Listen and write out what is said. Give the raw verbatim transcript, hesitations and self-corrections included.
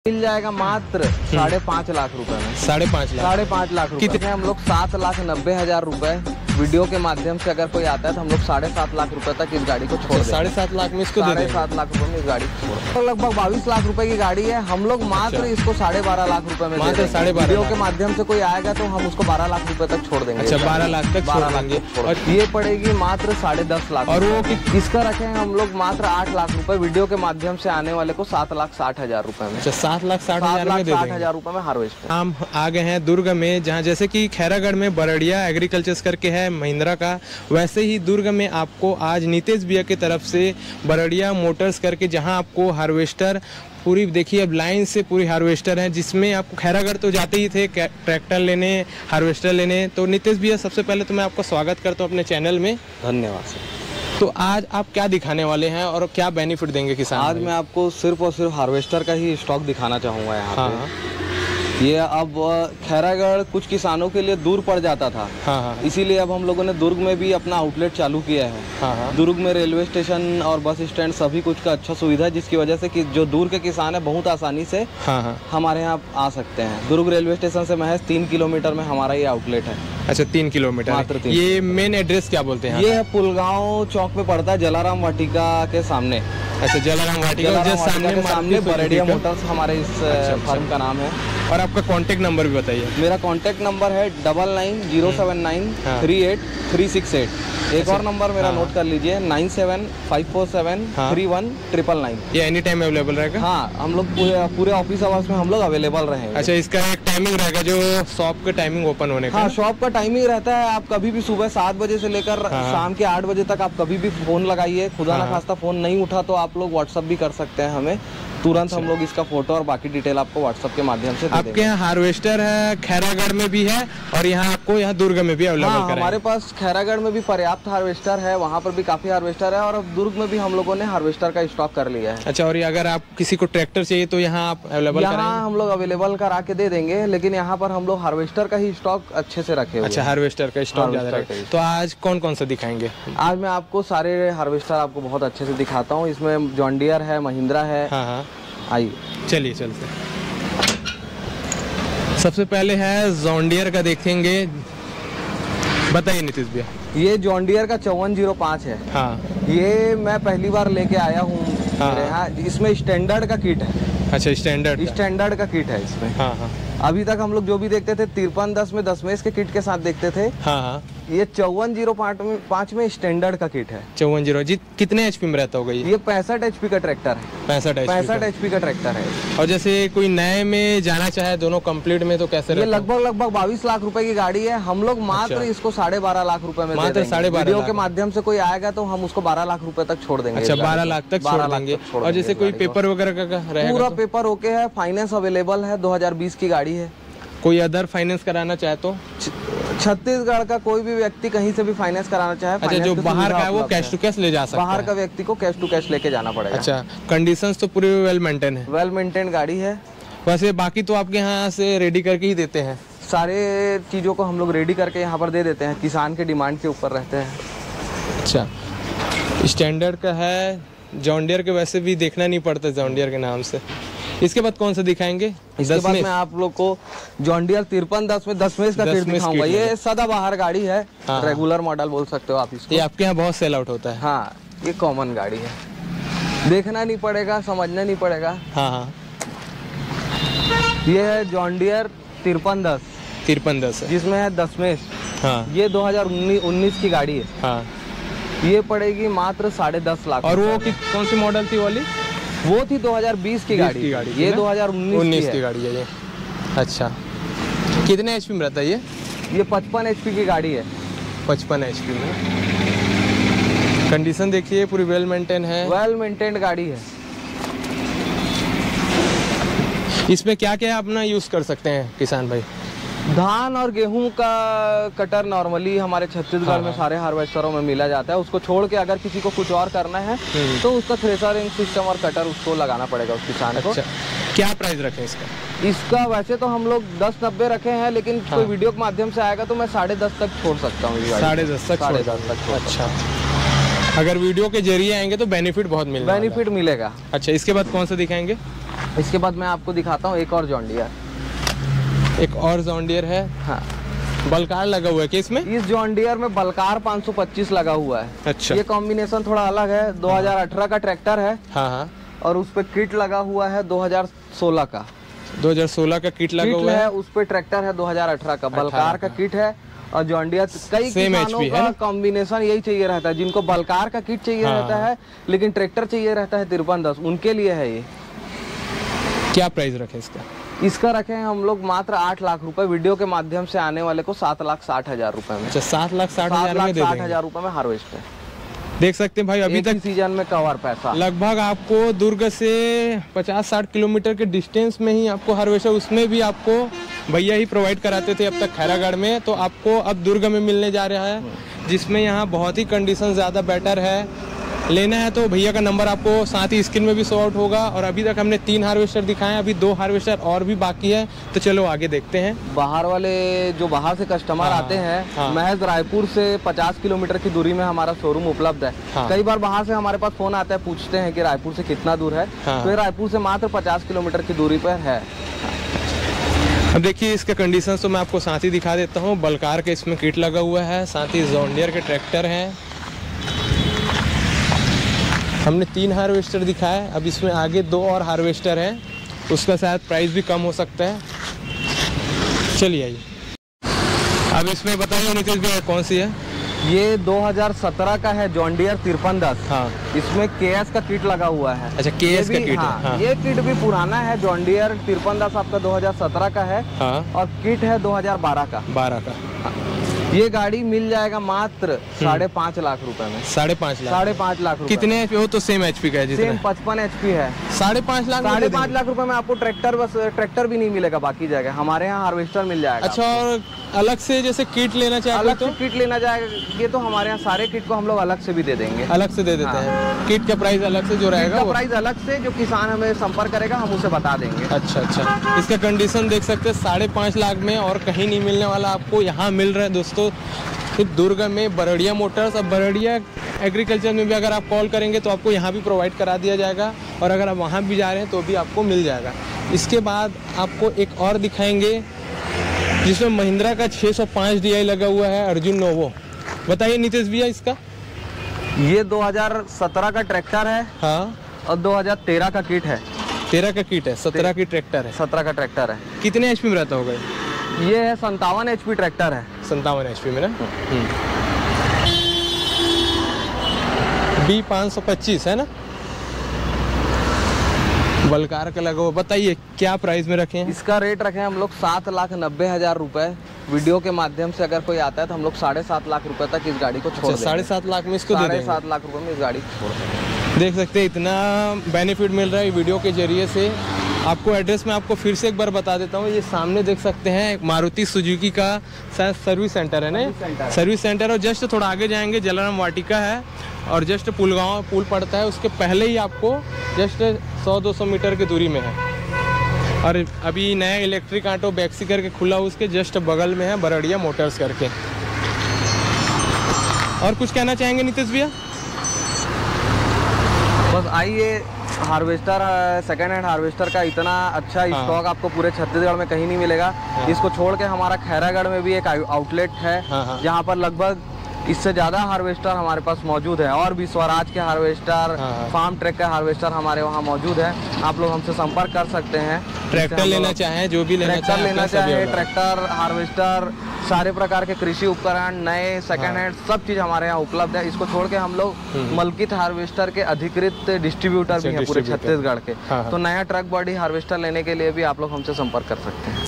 मिल जाएगा मात्र साढ़े पाँच लाख रुपए में। साढ़े पाँच लाख साढ़े पाँच लाख रुपए में हम लोग सात लाख नब्बे हजार रुपए वीडियो के माध्यम से अगर कोई आता है तो हम लोग साढ़े सात लाख रुपए तक इस गाड़ी को छोड़ देंगे। साढ़े सात लाख में इसको साढ़े सात लाख रुपए में इस गाड़ी को छोड़, लगभग बाईस लाख रुपए की गाड़ी है। हम लोग मात्र इसको साढ़े बारह लाख रुपए में मात्र साढ़े बारह वीडियो के माध्यम से कोई आएगा तो हम उसको बारह लाख रुपए तक छोड़ देंगे। अच्छा, बारह लाख तक बारह लाख और ये पड़ेगी मात्र साढ़े दस लाख। और वो इसका रखे हैं हम लोग मात्र आठ लाख रुपए वीडियो के माध्यम से आने वाले को सात लाख साठ हजार रुपए में। अच्छा, सात लाख साठ हजार में दे साठ हजार रुपए में हार्वेस्टर। हम आ गए हैं दुर्ग में, जहाँ जैसे कि खैरागढ़ में बरड़िया एग्रीकल्चर्स करके है महिंद्रा का, वैसे ही दुर्ग में आपको आज नितेश भैया की तरफ से बरड़िया मोटर्स करके, जहां आपको हार्वेस्टर पूरी देखिए अब लाइन से पूरी हार्वेस्टर है, जिसमें आपको खैरागढ़ तो जाते ही थे ट्रैक्टर लेने, हार्वेस्टर लेने। तो नितेश भैया सबसे पहले तो मैं आपका स्वागत करता हूँ अपने चैनल में। धन्यवाद सर। तो आज आप क्या दिखाने वाले हैं और क्या बेनिफिट देंगे किसान? आज मैं आपको सिर्फ और सिर्फ हार्वेस्टर का ही स्टॉक दिखाना चाहूँगा यहाँ हाँ। पे। ये अब खैरागढ़ कुछ किसानों के लिए दूर पड़ जाता था, हाँ हाँ। इसीलिए अब हम लोगों ने दुर्ग में भी अपना आउटलेट चालू किया है। हाँ हाँ। दुर्ग में रेलवे स्टेशन और बस स्टैंड सभी कुछ का अच्छा सुविधा है, जिसकी वजह से कि जो दूर के किसान है बहुत आसानी से हाँ हाँ। हमारे यहाँ आ सकते हैं। दुर्ग रेलवे स्टेशन से महज तीन किलोमीटर में हमारा ये आउटलेट है। अच्छा, तीन किलोमीटर मात्र तीन। ये मेन एड्रेस क्या बोलते हैं? ये है पुलगांव चौक पे पड़ता है, जलाराम वाटिका के सामने। अच्छा, जलाराम वाटिका जलाराम के सामने के सामने बरड़िया मोटर्स हमारे इस अच्छा, फर्म का नाम है। और आपका कांटेक्ट नंबर भी बताइए। मेरा कांटेक्ट नंबर है double nine zero seven nine three eight three six eight. एक और नंबर मेरा नोट कर लीजिए, nine seven five four seven three one triple nine. ये एनी टाइम अवेलेबल रहेगा? हाँ, हम लोग पूरे पूरे ऑफिस आवर्स में हम लोग अवेलेबल रहेंगे। अच्छा, इसका एक टाइमिंग रहेगा जो शॉप का टाइमिंग ओपन होने का? हाँ, शॉप का टाइमिंग रहता है, आप कभी भी सुबह सात बजे से लेकर शाम के आठ बजे तक आप कभी भी फोन लगाइए। खुदा ना खास्ता फोन नहीं उठा तो आप लोग व्हाट्सअप भी कर सकते हैं हमें, तुरंत हम लोग इसका फोटो और बाकी डिटेल आपको व्हाट्सएप के माध्यम से दे देंगे। आपके यहाँ हार्वेस्टर है खैरागढ़ में भी है और यहाँ आपको यहाँ दुर्ग में भी अवेलेबल हाँ, हमारे पास खैरागढ़ में भी पर्याप्त हार्वेस्टर है, वहाँ पर भी काफी हार्वेस्टर है और अब दुर्ग में भी हम लोगों ने हार्वेस्टर का स्टॉक कर लिया है। अच्छा, और अगर आप किसी को ट्रैक्टर चाहिए तो यहाँ आप अवेलेबल कराएंगे? यहाँ हम लोग अवेलेबल करा के दे देंगे, लेकिन यहाँ पर हम लोग हार्वेस्टर का ही स्टॉक अच्छे से रखे हुए। अच्छा, हार्वेस्टर का स्टॉक ज्यादा रखे। तो आज कौन कौन सा दिखाएंगे? आज मैं आपको सारे हार्वेस्टर आपको बहुत अच्छे से दिखाता हूँ। इसमें जॉन डियर है, महिंद्रा है। हाँ हाँ, आइए चलिए चलते। सबसे पहले है जॉन डियर का, देखेंगे। बताइए नितीश भैया। ये जॉन डियर का चौवन जीरो पाँच है। हाँ, ये मैं पहली बार लेके आया हूँ। हाँ। इसमें स्टैंडर्ड का किट है। अच्छा, स्टैंडर्ड स्टैंडर्ड का किट है इसमें। हाँ हाँ। अभी तक हम लोग जो भी देखते थे तिरपन दस में दसमें के किट के साथ देखते थे। हाँ हाँ। ये चौवन जीरो पाँच में स्टैंडर्ड का किट है। चौवन जीरो जी कितने एचपी में रहता होगा ये? ये पैंसठ एचपी का ट्रैक्टर है। पैंसठ पैंसठ एचपी का ट्रैक्टर है। और जैसे कोई नए में जाना चाहे दोनों कंप्लीट में तो कैसे? ये लगभग लगभग बाईस लाख रुपए की गाड़ी है। हम लोग मात्र अच्छा। इसको साढ़े बारह लाख रुपए में मात्र साढ़े बारह वीडियो के माध्यम से कोई आएगा तो हम उसको बारह लाख रुपए तक छोड़ देंगे। अच्छा, बारह लाख तक छोड़ देंगे। और जैसे कोई पेपर वगैरह का रहेगा? पूरा पेपर ओके है, फाइनेंस अवेलेबल है, दो हजार बीस की गाड़ी है। कोई अदर फाइनेंस कराना चाहे तो? छत्तीसगढ़ का कोई भी व्यक्ति कहीं से भी फाइनेंस कराना चाहे। अच्छा, जो बाहर का है वो कैश टू कैश ले जा सकता है? बाहर का व्यक्ति को कैश टू कैश लेके जाना पड़ेगा। अच्छा, कंडीशंस तो पूरी वेल मेंटेन है? वेल मेंटेन गाड़ी है। वैसे बाकी तो आपके यहाँ से रेडी करके ही देते हैं? सारे चीज़ों को हम लोग रेडी करके यहाँ पर दे देते हैं, किसान के डिमांड के ऊपर रहते हैं। अच्छा, स्टैंडर्ड का है। जॉन डियर के वैसे भी देखना नहीं पड़ता जॉन डियर के नाम से। इसके बाद कौन सा दिखाएंगे? इसके बाद मैं आप लोग को जॉन डियर तिरपन दस में दसवें का किट दिखाऊंगा। ये सदाबहार गाड़ी है। हाँ, रेगुलर मॉडल बोल सकते हो आप इसको। ये आपके यहाँ बहुत सेल आउट होता है? हाँ, ये कॉमन गाड़ी है, देखना नहीं पड़ेगा, समझना नहीं पड़ेगा। हाँ हाँ। ये है जॉन डियर तिरपन दस। तिरपन दस है, जिसमें है दसवें। हाँ, ये दो हजार उन्नीस की गाड़ी है। हाँ, ये पड़ेगी मात्र साढ़े दस लाख। और वो कि, कौन सी मॉडल थी वाली? वो थी दो हजार बीस की गाड़ी, की गाड़ी ये दो हजार उन्नीस की गाड़ी है ये। अच्छा, कितने एचपी में रहता है ये? ये पचपन एचपी की गाड़ी है। पचपन एचपी में। कंडीशन देखिए पूरी वेल मेंटेन है। वेल मेंटेन्ड गाड़ी है। इसमें क्या क्या अपना यूज कर सकते हैं किसान भाई? धान और गेहूं का कटर नॉर्मली हमारे छत्तीसगढ़ हाँ, में सारे हार्वेस्टरों में मिला जाता है। उसको छोड़ के अगर किसी को कुछ और करना है तो उसका थ्रेशरिंग सिस्टम और कटर उसको लगाना पड़ेगा उस किसान को। अच्छा, क्या प्राइस रखें इसका? इसका वैसे तो हम लोग दस नब्बे रखे हैं, लेकिन हाँ, कोई वीडियो के माध्यम से आएगा तो मैं साढ़े दस तक छोड़ सकता हूँ। साढ़े दस तक साढ़े दस तक। अच्छा, अगर वीडियो के जरिए आएंगे तो बेनिफिट बहुत मिलेगा? बेनिफिट मिलेगा। अच्छा, इसके बाद कौन सा दिखाएंगे? इसके बाद मैं आपको दिखाता हूँ एक और जॉन डियर। एक और जॉन डियर है। हाँ, बलकार लगा हुआ है कि इसमें? इस जॉन डियर में बलकार पाँच सौ पच्चीस लगा हुआ है। अच्छा, ये कॉम्बिनेशन थोड़ा अलग है। दो हज़ार अठारह का ट्रैक्टर है। हाँ हाँ, और उस पे किट लगा हुआ है दो हज़ार सोलह का। दो हज़ार सोलह का किट लगा हुआ है। उस पे ट्रैक्टर है दो हज़ार अठारह का। बलकार का किट है और जॉन डियर। कई किसानों का कॉम्बिनेशन यही चाहिए रहता है, जिनको बलकार का किट चाहिए हाँ, रहता है लेकिन ट्रैक्टर चाहिए रहता है तिरपन दस, उनके लिए है ये। क्या प्राइस रखे इसका? इसका रखे हैं हम लोग मात्र आठ लाख रुपए। वीडियो के माध्यम से आने वाले को सात लाख साठ हजार रुपए में। अच्छा, सात लाख साठ हजार में दे साठ हजार रुपए में हार्वेस्ट है। देख सकते हैं भाई, अभी तक सीजन में कवर पैसा लगभग आपको दुर्ग से पचास साठ किलोमीटर के डिस्टेंस में ही आपको हार्वेस्टर, उसमें भी आपको भैया ही प्रोवाइड कराते थे अब तक खैरागढ़ में, तो आपको अब दुर्ग में मिलने जा रहा है, जिसमें यहाँ बहुत ही कंडीशन ज़्यादा बेटर है। लेना है तो भैया का नंबर आपको साथ ही स्क्रीन में भी शो आउट होगा। और अभी तक हमने तीन हार्वेस्टर दिखाए हैं, अभी दो हार्वेस्टर और भी बाकी है, तो चलो आगे देखते हैं। बाहर वाले जो बाहर से कस्टमर हाँ, आते हैं, हाँ, महज रायपुर से पचास किलोमीटर की दूरी में हमारा शोरूम उपलब्ध है। हाँ, कई बार बाहर से हमारे पास फोन आता है, पूछते हैं कि रायपुर से कितना दूर है। हाँ, तो ये रायपुर से मात्र पचास किलोमीटर की दूरी पर है। अब देखिए इसके कंडीशन तो मैं आपको साथ ही दिखा देता हूँ। बलकार के इसमें किट लगा हुआ है, साथ ही जॉन डियर के ट्रैक्टर हैं। हमने तीन हार्वेस्टर दिखाया, अब इसमें आगे दो और हार्वेस्टर हैं, उसका शायद प्राइस भी कम हो सकता है। चलिए आइए, अब इसमें बताइए नीतीश भैया कौन सी है? ये दो हज़ार सत्रह का है जॉन डियर तिरपन दस। हाँ, इसमें केएस का किट लगा हुआ है। अच्छा, केएस का किट हाँ, है। हाँ, ये किट भी पुराना है। जॉन डियर तिरपन दस आपका दो हज़ार सत्रह का है। हाँ, और किट है दो हज़ार बारह का। बारह का। ये गाड़ी मिल जाएगा मात्र साढ़े पाँच लाख रुपए में। साढ़े पाँच लाख साढ़े पाँच लाख रुपए। कितने एचपी हो? तो सेम एचपी का है, सेम पचपन एचपी है। साढ़े पाँच लाख साढ़े पाँच लाख रुपए में आपको ट्रैक्टर, बस ट्रैक्टर भी नहीं मिलेगा बाकी जगह। हमारे यहाँ हार्वेस्टर मिल जाएगा। अच्छा, और अलग से जैसे किट लेना चाहे अलग तो से किट लेना जाएगा, ये तो हमारे यहाँ सारे किट को हम लोग अलग से भी दे देंगे। अलग से दे देते हाँ। हैं। किट का प्राइस अलग से जो रहेगा, किट का प्राइस अलग से, जो किसान हमें संपर्क करेगा हम उसे बता देंगे। अच्छा अच्छा, इसका कंडीशन देख सकते हैं साढ़े पाँच लाख में, और कहीं नहीं मिलने वाला आपको यहाँ मिल रहा है दोस्तों। फिर दुर्ग में बरड़िया मोटर्स। अब बरड़िया एग्रीकल्चर में भी अगर आप कॉल करेंगे तो आपको यहाँ भी प्रोवाइड करा दिया जाएगा, और अगर आप वहाँ भी जा रहे हैं तो भी आपको मिल जाएगा। इसके बाद आपको एक और दिखाएंगे जिसमें महिंद्रा का छः सौ पाँच डी आई लगा हुआ है, अर्जुन नोवो। बताइए नीतीश भैया इसका। ये दो हज़ार सत्रह का ट्रैक्टर है। हाँ, और दो हज़ार तेरह का किट है। तेरह का किट है, सत्रह की ट्रैक्टर है। सत्रह का ट्रैक्टर है। कितने एचपी में रहता होगा? ये है संतावन एचपी ट्रैक्टर है। संतावन एचपी में ना। बी पाँच सौ पच्चीस है ना, बलकार का लगा हुआ। बताइए क्या प्राइस में रखे हैं? इसका रेट रखे हैं हम लोग सात लाख नब्बे हजार रुपए। वीडियो के माध्यम से अगर कोई आता है तो हम लोग साढ़े सात लाख रुपए तक इस गाड़ी को छोड़ देंगे। साढ़े सात लाख में इसको दे देंगे। साढ़े सात लाख रुपए में इस गाड़ी को छोड़ देंगे। देख सकते हैं इतना बेनिफिट मिल रहा है वीडियो के जरिए से। आपको एड्रेस में आपको फिर से एक बार बता देता हूँ। ये सामने देख सकते हैं एक मारुति सुजुकी का शायद सर्विस सेंटर है ना, सर्विस सेंटर। और जस्ट थोड़ा आगे जाएंगे जलाराम वाटिका है, और जस्ट पुलगांव पुल पड़ता है, उसके पहले ही आपको जस्ट सौ दो सौ मीटर की दूरी में है। और अभी नया इलेक्ट्रिक ऑटो बैक्सी करके खुला, उसके जस्ट बगल में है बरड़िया मोटर्स करके। और कुछ कहना चाहेंगे नीतीश भैया? बस आइए, हार्वेस्टर, सेकेंड हैंड हार्वेस्टर का इतना अच्छा हाँ। स्टॉक आपको पूरे छत्तीसगढ़ में कहीं नहीं मिलेगा। हाँ। इसको छोड़ के हमारा खैरागढ़ में भी एक आउटलेट है। हाँ हाँ। जहाँ पर लगभग इससे ज़्यादा हार्वेस्टर हमारे पास मौजूद है, और भी स्वराज के हार्वेस्टर, हाँ। फार्म ट्रैक का हार्वेस्टर हमारे वहाँ मौजूद है। आप लोग हमसे संपर्क कर सकते हैं। ट्रैक्टर लेना चाहें, जो भी लेना ट्रैक्टर चाहें, लेना आपके सभी चाहे, होगा। ट्रैक्टर, हार्वेस्टर, सारे प्रकार के कृषि उपकरण, नए, सेकंड हैंड, सब चीज़ हमारे यहाँ उपलब्ध है। इसको छोड़ के हम लोग मलकित हार्वेस्टर के अधिकृत डिस्ट्रीब्यूटर भी हैं पूरे छत्तीसगढ़ के। हाँ, हाँ। तो नया ट्रक बॉडी हार्वेस्टर लेने के लिए भी आप लोग हमसे संपर्क कर सकते हैं।